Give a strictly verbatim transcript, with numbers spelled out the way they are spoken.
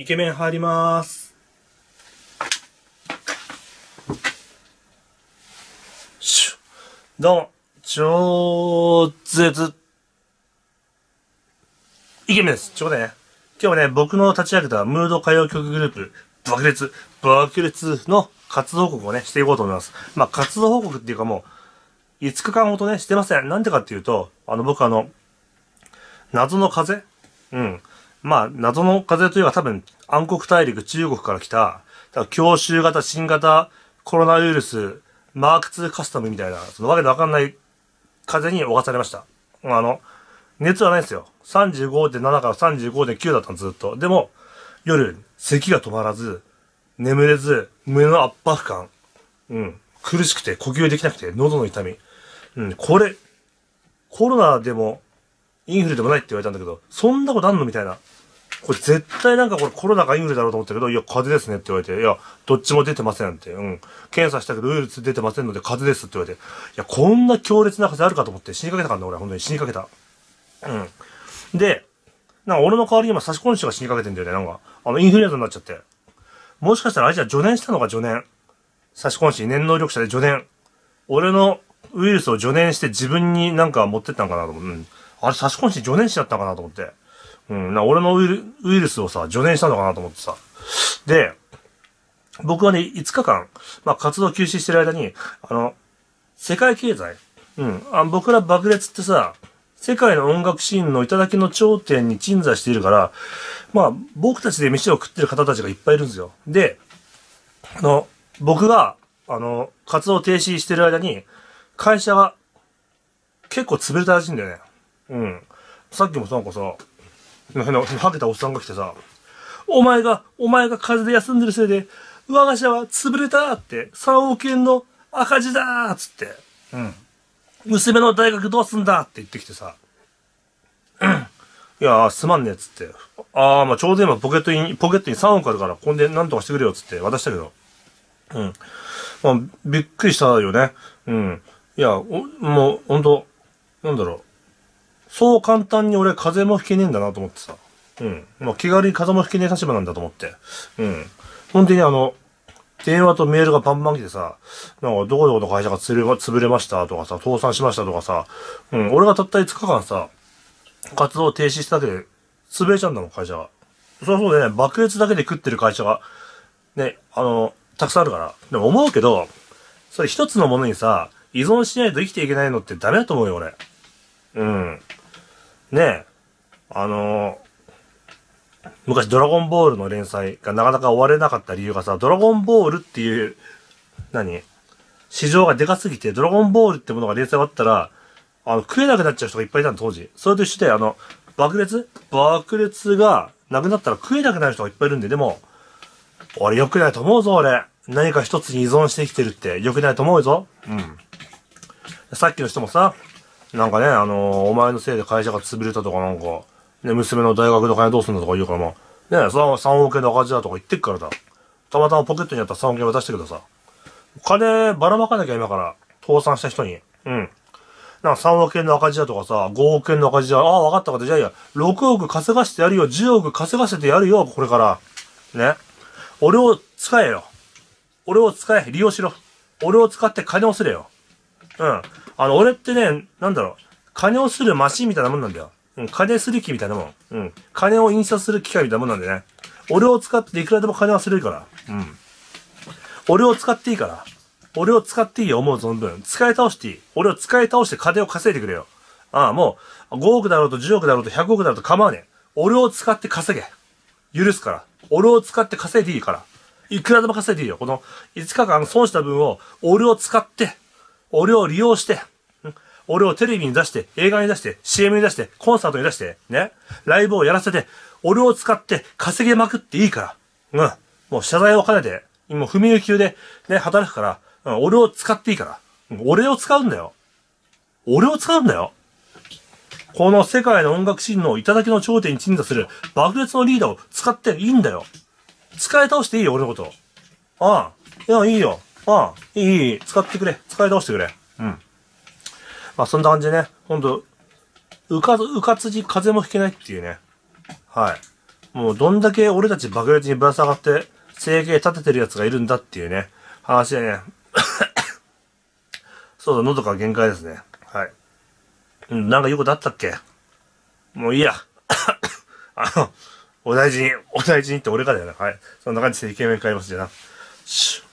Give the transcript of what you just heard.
イケメン入りまーす。シュどうも、超絶イケメンです。ちょうどね、今日はね、僕の立ち上げたムード歌謡曲グループ、爆裂、爆裂の活動報告をね、していこうと思います。まあ、活動報告っていうかもう、いつかかんほどね、してません。なんでかっていうと、あの、僕あの、謎の風うん。まあ、謎の風というか多分、暗黒大陸中国から来た、強襲型新型コロナウイルス、マークツーカスタムみたいな、そのわけのわかんない風に侵されました。あの、熱はないんですよ。さんじゅうごてんなな から さんじゅうごてんきゅう だったのずっと。でも、夜、咳が止まらず、眠れず、胸の圧迫感。うん。苦しくて、呼吸できなくて、喉の痛み。うん。これ、コロナでも、インフルでもないって言われたんだけど、そんなことあんのみたいな。これ絶対なんかこれコロナかインフルだろうと思ったけど、いや、風邪ですねって言われて、いや、どっちも出てませんって。うん。検査したけどウイルス出てませんので風邪ですって言われて、いや、こんな強烈な風邪あるかと思って死にかけたからね、俺は本当に死にかけた。うん。で、なんか俺の代わりに今差し込ん人が死にかけてんだよね、なんか。あの、インフルエンザになっちゃって。もしかしたらあいつは助念したのか助念。差し込んし、念能力者で助念。俺のウイルスを助念して自分になんか持ってったのかなと思う。うん。あれ差し込んし助念しちゃったのかなと思って。うん、な、俺のウイル、ウイルスをさ、助念したのかなと思ってさ。で、僕はね、いつかかん、まあ、活動休止してる間に、あの、世界経済、うん、あ僕ら爆裂ってさ、世界の音楽シーンの頂の頂点に鎮座しているから、まあ、僕たちで飯を食ってる方たちがいっぱいいるんですよ。で、あの、僕が、あの、活動停止してる間に、会社が、結構潰れたらしいんだよね。うん。さっきもなんかさ、はげたおっさんが来てさ、お前が、お前が風邪で休んでるせいで、我が社は潰れたって、さんおくえんの赤字だーっつって、うん。娘の大学どうすんだって言ってきてさ、うん。いやー、すまんねえっつって、あー、まあちょうど今ポケットに、ポケットにさんおくあるから、こんでなんとかしてくれよっつって渡したけど、うん。まあ、びっくりしたよね。うん。いや、おもう、ほんと、なんだろう。そう簡単に俺風邪もひけねえんだなと思ってさ。うん。まあ、気軽に風邪もひけねえ立場なんだと思って。うん。本当にあの、電話とメールがバンバン来てさ、なんかどこどこの会社が潰れま、潰れましたとかさ、倒産しましたとかさ、うん。俺がたったいつかかんさ、活動を停止しただけで、潰れちゃうんだもん、会社が。そうそうでね、爆裂だけで食ってる会社が、ね、あの、たくさんあるから。でも思うけど、それ一つのものにさ、依存しないと生きていけないのってダメだと思うよ、俺。うん。ねえ、あのー、昔ドラゴンボールの連載がなかなか終われなかった理由がさ、ドラゴンボールっていう、何市場がでかすぎて、ドラゴンボールってものが連載終わったら、あの、食えなくなっちゃう人がいっぱいいたの、当時。それと一緒で、あの、爆裂爆裂がなくなったら食えなくなる人がいっぱいいるんで、でも、俺良くないと思うぞ、俺。何か一つに依存して生きてるって良くないと思うぞ。うん。さっきの人もさ、なんかね、あのー、お前のせいで会社が潰れたとかなんか、ね、娘の大学の金どうすんだとか言うからもう、ね、さんおくえんの赤字だとか言ってっからだ。たまたまポケットにあったさんおくえん渡したけどさ、金ばらまかなきゃ今から、倒産した人に。うん。なんかさんおくえんの赤字だとかさ、ごおくえんの赤字だ。ああ、わかったかって、じゃあいや、ろくおく稼がしてやるよ、じゅうおく稼がせてやるよ、これから。ね。俺を使えよ。俺を使え、利用しろ。俺を使って金をすれよ。うん。あの、俺ってね、なんだろう、金をするマシンみたいなもんなんだよ。うん、金する気みたいなもん。うん。金を印刷する機械みたいなもんなんでね。俺を使っていくらでも金はするから。うん。俺を使っていいから。俺を使っていいよ、思う存分。使い倒していい。俺を使い倒して金を稼いでくれよ。ああ、もう、ごおくだろうとじゅうおくだろうとひゃくおくだろうと構わねえ。俺を使って稼げ。許すから。俺を使って稼いでいいから。いくらでも稼いでいいよ。このいつかかん損した分を、俺を使って、俺を利用して、俺をテレビに出して、映画に出して、シーエム に出して、コンサートに出して、ね。ライブをやらせて、俺を使って稼げまくっていいから。うん。もう謝罪を兼ねて、今踏み抜き級で、ね、働くから、うん、俺を使っていいから。うん、俺を使うんだよ。俺を使うんだよ。この世界の音楽シーンの頂の頂点に鎮座する爆裂のリーダーを使っていいんだよ。使い倒していいよ、俺のこと。ああ。いや、いいよ。ああ。いい、いい。使ってくれ。使い倒してくれ。うん。まあ、そんな感じでね。ほんと、うか、うかつじ風邪もひけないっていうね。はい。 もうどんだけ俺たち爆裂にぶら下がって生計立ててる奴がいるんだっていうね、話でね。そうだ、喉が限界ですね。はい。うん、なんか言うことあったっけ？もういいや。あの、お大事に、お大事にって俺がだよな。はい。そんな感じでイケメン買いますじゃな。シュッ